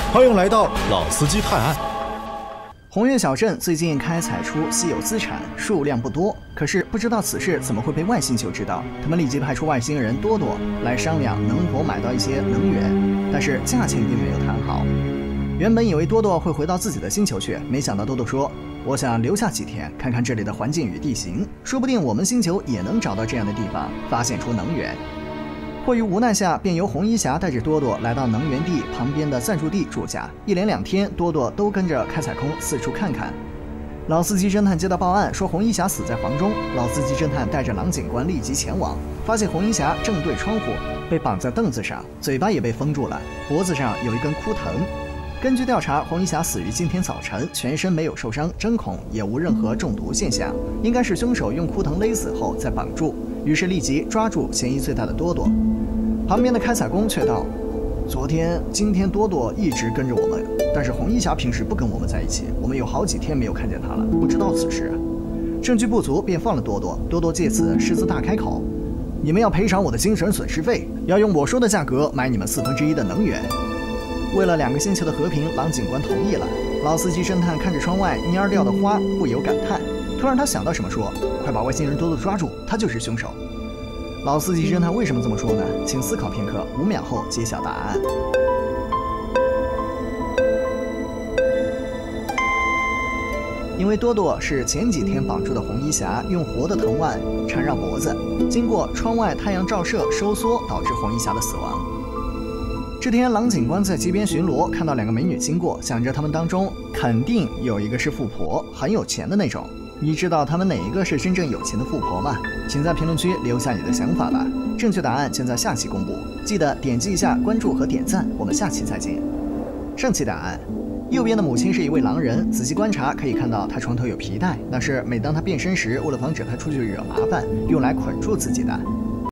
欢迎来到老司机探案。 红月小镇最近开采出稀有资产，数量不多，可是不知道此事怎么会被外星球知道。他们立即派出外星人多多来商量能否买到一些能源，但是价钱并没有谈好。原本以为多多会回到自己的星球去，没想到多多说：“我想留下几天，看看这里的环境与地形，说不定我们星球也能找到这样的地方，发现出能源。”迫于无奈下，便由红衣侠带着多多来到能源地旁边的暂住地住下。一连2天，多多都跟着开采空四处看看。老司机侦探接到报案，说红衣侠死在房中。老司机侦探带着郎警官立即前往，发现红衣侠正对窗户，被绑在凳子上，嘴巴也被封住了，脖子上有一根枯藤。根据调查，红衣侠死于今天早晨，全身没有受伤，针孔也无任何中毒现象，应该是凶手用枯藤勒死后再绑住。于是立即抓住嫌疑最大的多多。旁边的开采工却道：“昨天、今天多多一直跟着我们，但是红衣侠平时不跟我们在一起，我们有好几天没有看见他了，不知道此事。”证据不足，便放了多多。多多借此狮子大开口：“你们要赔偿我的精神损失费，要用我说的价格买你们1/4的能源。”为了2个星球的和平，郎警官同意了。老司机侦探看着窗外蔫掉的花，不由感叹。突然他想到什么，说：“快把外星人多多抓住，他就是凶手。”老司机侦探为什么这么说呢？请思考片刻，5秒后揭晓答案。因为多多是前几天绑住的红衣侠用活的藤蔓缠绕脖子，经过窗外太阳照射收缩，导致红衣侠的死亡。这天，郎警官在街边巡逻，看到2个美女经过，想着她们当中肯定有一个是富婆，很有钱的那种。你知道他们哪一个是真正有钱的富婆吗？请在评论区留下你的想法吧。正确答案将在下期公布，记得点击一下关注和点赞，我们下期再见。上期答案：右边的母亲是一位狼人，仔细观察可以看到她床头有皮带，那是每当她变身时，为了防止她出去惹麻烦，用来捆住自己的。